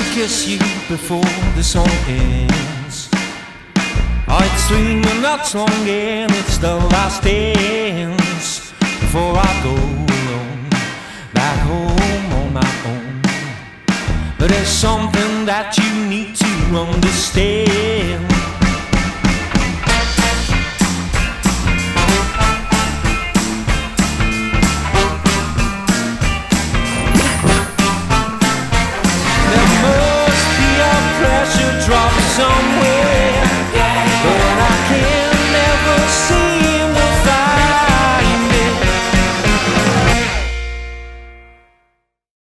kiss you before the song ends. Oh, it's 3 minutes long and it's the last dance before I go alone, back home on my own. But there's something that you need to understand.